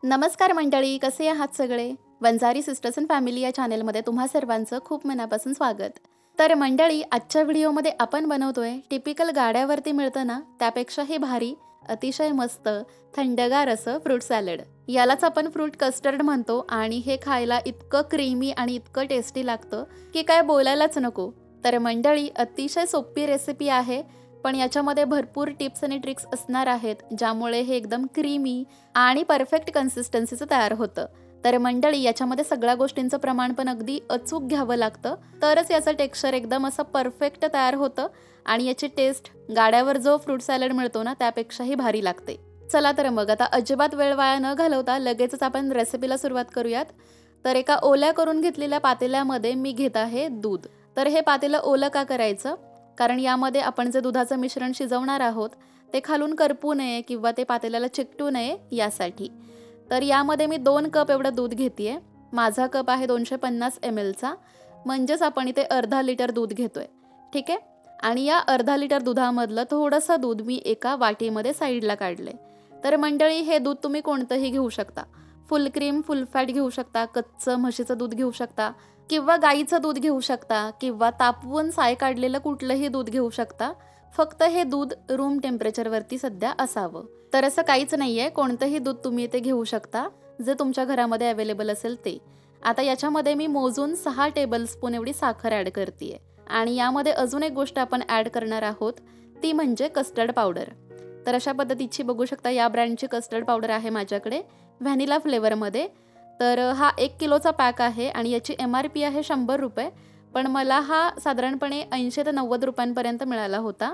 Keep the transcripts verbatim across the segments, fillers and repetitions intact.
नमस्कार मंडळी, कसे आहात सगळे? वंजारी सिस्टर्स अँड फॅमिली या चॅनेलमध्ये तुम्हा सर्वांचं खूप मनापासून स्वागत. तर मंडळी, आजच्या व्हिडिओमध्ये आपण बनवतोय टिपिकल गाड्यावरती मिळतं ना त्यापेक्षाही भारी, अतिशय मस्त थंडगार असं फ्रूट सॅलड. यालाच आपण फ्रूट कस्टर्ड म्हणतो आणि हे खायला इतकं क्रीमी आणि इतकं टेस्टी लागतं की काय बोलायलाच नको. तर मंडळी, अतिशय सोपी रेसिपी आहे, पण याच्यामध्ये भरपूर टिप्स आणि ट्रिक्स असणार आहेत ज्यामुळे हे एकदम क्रीमी आणि परफेक्ट कन्सिस्टन्सीचं तयार होतं. तर मंडळी, याच्यामध्ये सगळ्या गोष्टींचं प्रमाण पण अगदी अचूक घ्यावं लागतं, तरच याचं टेक्स्चर एकदम असं परफेक्ट तयार होतं आणि याची टेस्ट गाड्यावर जो फ्रूट सॅलड मिळतो ना त्यापेक्षाही भारी लागते. चला तर मग आता अजिबात वेळ वाया न घालवता लगेचच आपण रेसिपीला सुरुवात करूयात. तर एका ओल्या करून घेतलेल्या पातेल्यामध्ये मी घेत आहे दूध. तर हे पातेलं ओलं का करायचं? कारण यामध्ये आपण जे दुधाचं मिश्रण शिजवणार आहोत ते खालून करपू नये किंवा ते पातेल्याला चिकटू नये यासाठी. तर यामध्ये मी दोन कप एवढं दूध घेते. माझा कप आहे दोनशे पन्नास एम एलचा, म्हणजेच आपण इथे अर्धा लिटर दूध घेतोय. ठीक आहे. आणि या अर्धा लिटर दुधामधलं थोडंसं दूध मी एका वाटीमध्ये साईडला काढले. तर मंडळी, हे दूध तुम्ही कोणतंही घेऊ शकता. फुल क्रीम, फुल फॅट घेऊ शकता, कच्चं म्हशीचं दूध घेऊ शकता किंवा गाईचं दूध घेऊ शकता किंवा तापवून साय काढलेलं कुठलंही दूध घेऊ शकता. फक्त हे दूध रूम टेम्परेचरवरती सध्या असावं. तर असं काहीच नाही आहे, कोणतंही दूध तुम्ही इथे घेऊ शकता जे तुमच्या घरामध्ये अवेलेबल असेल ते. आता याच्यामध्ये मी मोजून सहा टेबलस्पून एवढी साखर ॲड करते आणि यामध्ये अजून एक गोष्ट आपण ॲड करणार आहोत ती म्हणजे कस्टर्ड पावडर. तर अशा पद्धतीची बघू शकता, या ब्रँडची कस्टर्ड पावडर आहे माझ्याकडे व्हॅनिला फ्लेवरमध्ये. तर हा एक किलोचा पॅक आहे आणि याची एम आर पी आहे शंभर रुपये, पण मला हा साधारणपणे ऐंशी ते नव्वद रुपयांपर्यंत मिळाला होता.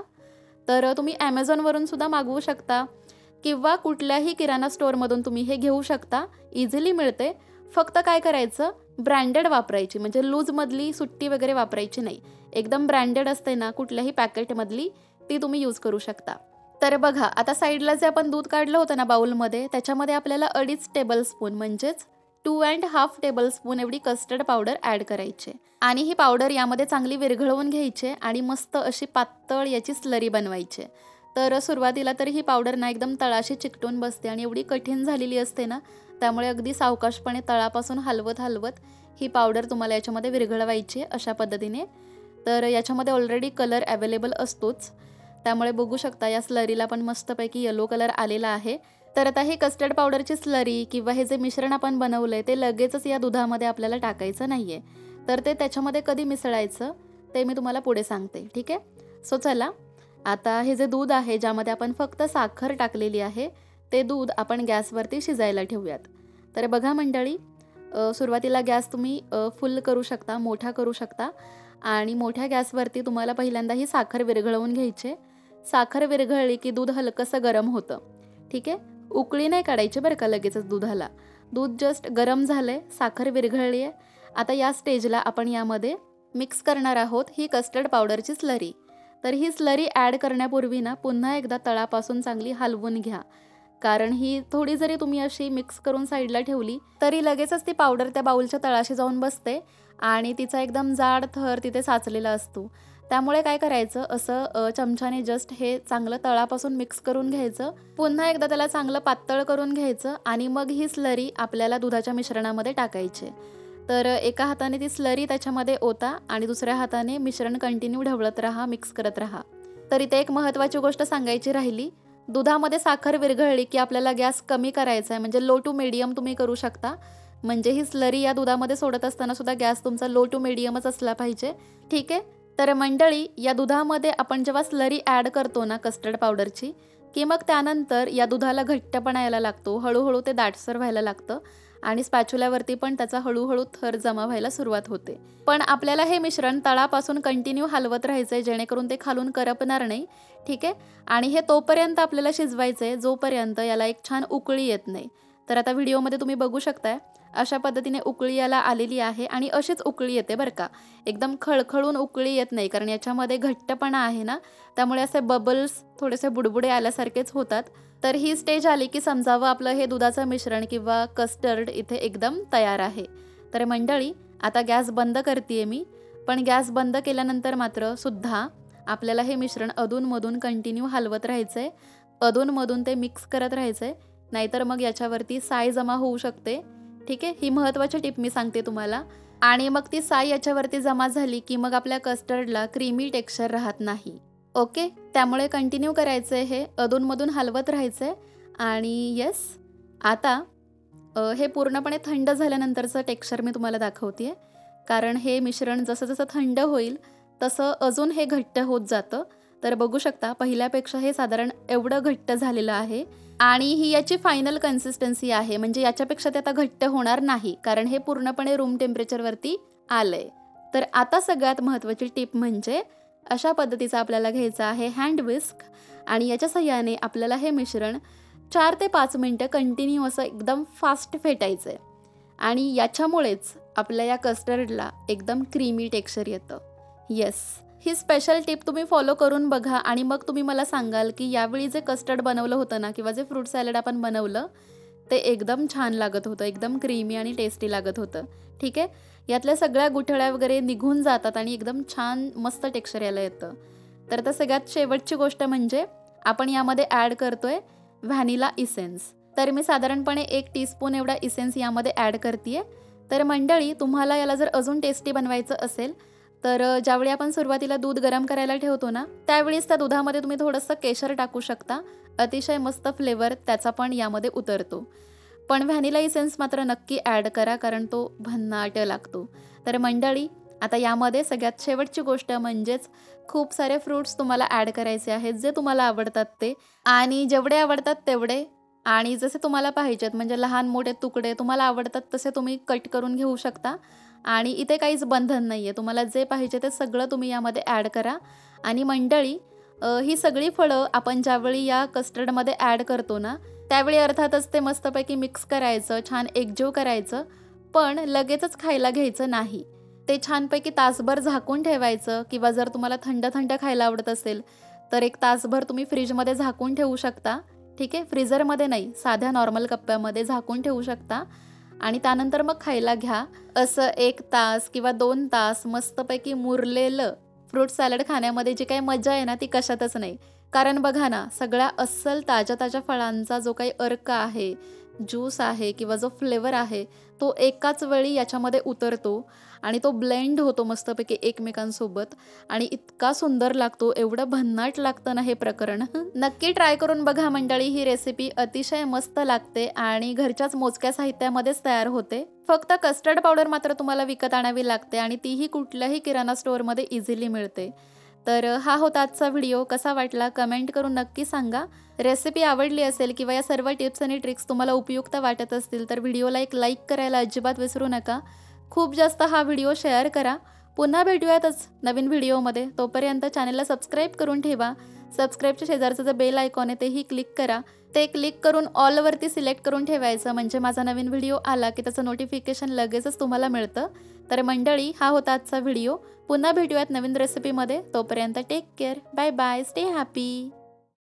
तर तुम्ही ॲमेझॉनवरून सुद्धा मागवू शकता किंवा कुठल्याही किराणा स्टोअरमधून तुम्ही हे घेऊ शकता. इझिली मिळते. फक्त काय करायचं, ब्रँडेड वापरायची, म्हणजे लूजमधली सुट्टी वगैरे वापरायची नाही. एकदम ब्रँडेड असते ना कुठल्याही पॅकेटमधली, ती तुम्ही यूज करू शकता. तर बघा, आता साईडला जे आपण दूध काढलं होतं ना बाउलमध्ये, त्याच्यामध्ये आपल्याला अडीच टेबलस्पून म्हणजेच टू अँड हाफ टेबलस्पून एवढी कस्टर्ड पावडर ॲड करायची आणि ही पावडर यामध्ये चांगली विरघळवून घ्यायची आणि मस्त अशी पातळ याची स्लरी बनवायची. तर सुरुवातीला तर ही पावडर ना एकदम तळाशी चिकटून बसते आणि एवढी कठीण झालेली असते ना, त्यामुळे अगदी सावकाशपणे तळापासून हलवत हलवत ही पावडर तुम्हाला याच्यामध्ये विरघळवायची अशा पद्धतीने. तर याच्यामध्ये ऑलरेडी कलर अवेलेबल असतोच, त्यामुळे बघू शकता या स्लरीला पण मस्तपैकी येलो कलर आलेला आहे. तर आता ही कस्टर्ड पावडरची स्लरी किंवा हे जे मिश्रण आपण बनवलं आहे ते लगेचच या दुधामध्ये आपल्याला टाकायचं नाही आहे. तर ते त्याच्यामध्ये कधी मिसळायचं ते मी तुम्हाला पुढे सांगते. ठीक आहे. सो चला, आता हे जे दूध आहे ज्यामध्ये आपण फक्त साखर टाकलेली आहे ते दूध आपण गॅसवरती शिजायला ठेवूयात. तर बघा मंडळी, सुरुवातीला गॅस तुम्ही फुल करू शकता, मोठा करू शकता आणि मोठ्या गॅसवरती तुम्हाला पहिल्यांदा ही साखर विरघळवून घ्यायची. साखर विरघळली की दूध हलकंसं गरम होतं. ठीक आहे. उकळी नाही काढायची बरं का लगेचच दुधाला. दूध जस्ट गरम झालंय, साखर विरघळली आहे. आता या स्टेजला आपण यामध्ये मिक्स करणार आहोत ही कस्टर्ड पावडरची स्लरी. तर ही स्लरी ॲड करण्यापूर्वी ना पुन्हा एकदा तळापासून चांगली हलवून घ्या, कारण ही थोडी जरी तुम्ही अशी मिक्स करून साईडला ठेवली तरी लगेचच ती पावडर त्या बाउलच्या तळाशी जाऊन बसते आणि तिचा एकदम जाड थर तिथे साचलेला असतो. त्यामुळे काय करायचं, असं चमच्याने जस्ट हे चांगलं तळापासून मिक्स करून घ्यायचं, पुन्हा एकदा त्याला चांगलं पातळ करून घ्यायचं आणि मग ही स्लरी आपल्याला दुधाच्या मिश्रणामध्ये टाकायची. तर एका हाताने ती स्लरी त्याच्यामध्ये ओता आणि दुसऱ्या हाताने मिश्रण कंटिन्यू ढवळत राहा, मिक्स करत राहा. तर इथे एक महत्त्वाची गोष्ट सांगायची राहिली, दुधामध्ये साखर विरघळली की आपल्याला गॅस कमी करायचा आहे, म्हणजे लो टू मीडियम तुम्ही करू शकता. म्हणजे ही स्लरी या दुधामध्ये सोडत असताना सुद्धा गॅस तुमचा लो टू मीडियमच असला पाहिजे. ठीक आहे. तर मंडळी, या दुधामध्ये आपण जेव्हा स्लरी ॲड करतो ना कस्टर्ड पावडरची, की मग त्यानंतर या दुधाला घट्टपणा यायला लागतो, हळूहळू ते दाटसर व्हायला लागतं आणि स्पॅच्युल्यावरती पण त्याचा हळूहळू थर जमा व्हायला सुरुवात होते. पण आपल्याला हे मिश्रण तळापासून कंटिन्यू हलवत राहायचं आहे जेणेकरून ते खालून करपणार नाही. ठीक आहे. आणि हे तोपर्यंत आपल्याला शिजवायचं आहे जोपर्यंत याला एक छान उकळी येत नाही. तर आता व्हिडिओमध्ये तुम्ही बघू शकताय अशा पद्धतीने उकळी याला आलेली आहे आणि अशीच उकळी येते बरं का. एकदम खळखळून उकळी येत नाही, कारण याच्यामध्ये घट्टपणा आहे ना, त्यामुळे असे बबल्स थोडेसे बुडबुडे आल्यासारखेच होतात. तर ही स्टेज आली की समजावं आपलं हे दुधाचं मिश्रण किंवा कस्टर्ड इथे एकदम तयार आहे. तर मंडळी, आता गॅस बंद करते मी. पण गॅस बंद केल्यानंतर मात्र सुद्धा आपल्याला हे मिश्रण अधूनमधून कंटिन्यू हलवत राहायचं आहे, अधूनमधून ते मिक्स करत राहायचं आहे. नाहीतर मग याच्यावरती साय जमा होऊ शकते. ठीक आहे, ही महत्त्वाची टिप मी सांगते तुम्हाला. आणि मग ती साय याच्यावरती जमा झाली की मग आपल्या कस्टर्डला क्रीमी टेक्स्चर राहत नाही. ओके, त्यामुळे कंटिन्यू करायचं आहे, हे अधूनमधून हलवत राहायचं आहे. आणि येस, आता हे पूर्णपणे थंड झाल्यानंतरचं टेक्स्चर मी तुम्हाला दाखवते आहे. कारण हे मिश्रण जसं जसं थंड होईल तसं अजून हे घट्ट होत जातं. तर बघू शकता पहिल्यापेक्षा हे साधारण एवढं घट्ट झालेलं आहे. आणि ही याची फायनल कन्सिस्टन्सी आहे, म्हणजे याच्यापेक्षा ते आता घट्ट होणार नाही, कारण हे पूर्णपणे रूम टेम्परेचरवरती आलं आहे. तर आता सगळ्यात महत्त्वाची टिप म्हणजे अशा पद्धतीचा आपल्याला घ्यायचा आहे हँड विस्क. आणि याच्या सहाय्याने आपल्याला हे मिश्रण चार ते पाच मिनटं कंटिन्यू असं एकदम फास्ट फेटायचं आहे. आणि याच्यामुळेच आपल्या या कस्टर्डला एकदम क्रीमी टेक्स्चर येतं. येस, ही स्पेशल टिप तुम्ही फॉलो करून बघा आणि मग तुम्ही मला सांगाल की यावेळी जे कस्टर्ड बनवलं होतं ना, किंवा जे फ्रूट सॅलड आपण बनवलं ते एकदम छान लागत होतं, एकदम क्रीमी आणि टेस्टी लागत होतं. ठीक आहे, यातल्या सगळ्या गुठळ्या वगैरे निघून जातात आणि एकदम छान मस्त टेक्स्चर यायला येतं. तर आता सगळ्यात शेवटची गोष्ट म्हणजे आपण यामध्ये ॲड करतोय व्हॅनिला इसेन्स. तर मी साधारणपणे एक टीस्पून एवढा इसेन्स यामध्ये ॲड करते आहे. तर मंडळी, तुम्हाला याला जर अजून टेस्टी बनवायचं असेल तर ज्यावेळी आपण सुरुवातीला दूध गरम करायला ठेवतो ना, त्यावेळीच त्या दुधामध्ये तुम्ही थोडंसं केशर टाकू शकता. अतिशय मस्त फ्लेवर त्याचा पण यामध्ये उतरतो. पण व्हॅनिला इसेन्स मात्र नक्की ॲड करा, कारण तो भन्नाट लागतो. तर मंडळी, आता यामध्ये सगळ्यात शेवटची गोष्ट म्हणजेच खूप सारे फ्रूट्स तुम्हाला ॲड करायचे आहेत, जे तुम्हाला आवडतात ते, आणि जेवढे आवडतात तेवढे, आणि जसे तुम्हाला पाहिजेत, म्हणजे लहान मोठे तुकडे तुम्हाला आवडतात तसे तुम्ही कट करून घेऊ शकता. आणि इथे काहीच बंधन नाही आहे, तुम्हाला जे पाहिजे ते सगळं तुम्ही यामध्ये ॲड करा. आणि मंडळी, ही सगळी फळं आपण ज्यावेळी या कस्टर्डमध्ये ॲड करतो ना, त्यावेळी अर्थातच ते मस्तपैकी मिक्स करायचं, छान एकजीव करायचं, पण लगेचच खायला घ्यायचं नाही. ते छानपैकी तासभर झाकून ठेवायचं, किंवा जर तुम्हाला थंड थंड खायला आवडत असेल तर एक तासभर तुम्ही फ्रीजमध्ये झाकून ठेवू शकता. ठीक आहे, फ्रीझरमध्ये नाही, साध्या नॉर्मल कप्प्यामध्ये झाकून ठेवू शकता. आणि त्यानंतर मग खायला घ्या. असं एक तास किंवा दोन तास मस्तपैकी मुरलेलं फ्रूट सॅलड खाण्यामध्ये जी काही मजा आहे ना, ती कशातच नाही. कारण बघा ना, सगळ्या अस्सल ताज्या ताज्या फळांचा जो काही अर्क आहे, ज्यूस आहे, किंवा जो फ्लेवर आहे, तो एकाच वेळी याच्यामध्ये उतरतो आणि तो ब्लेंड होतो मस्तपैकी एकमेकांसोबत, आणि इतका सुंदर लागतो, एवढं भन्नाट लागतं ना हे प्रकरण. नक्की ट्राय करून बघा मंडळी, ही रेसिपी अतिशय मस्त लागते आणि घरच्याच मोजक्या साहित्यामध्येच तयार होते. फक्त कस्टर्ड पावडर मात्र तुम्हाला विकत आणावी लागते, आणि तीही कुठल्याही किराणा स्टोअरमध्ये इझिली मिळते. तर हा होता आजचा व्हिडिओ. कसा वाटला कमेंट करून नक्की सांगा. रेसिपी आवडली असेल किंवा या सर्व टिप्स आणि ट्रिक्स तुम्हाला उपयुक्त वाटत असतील तर व्हिडिओला एक लाईक करायला अजिबात विसरू नका. खूप जास्त हा व्हिडिओ शेअर करा. पुन्हा भेटूयातच नवीन व्हिडिओमध्ये. तोपर्यंत चॅनलला सबस्क्राईब करून ठेवा. सबस्क्राईबच्या शेजारचं जे बेल आयकॉन आहे तेही क्लिक करा. ते क्लिक करून ऑलवरती सिलेक्ट करून ठेवायचं, म्हणजे माझा नवीन व्हिडिओ आला की त्याचं नोटिफिकेशन लगेचच तुम्हाला मिळतं. तर मंडळी, हा होता आजचा व्हिडिओ. पुन्हा भेटूयात नवीन रेसिपीमध्ये. तोपर्यंत take care. Bye bye. Stay happy.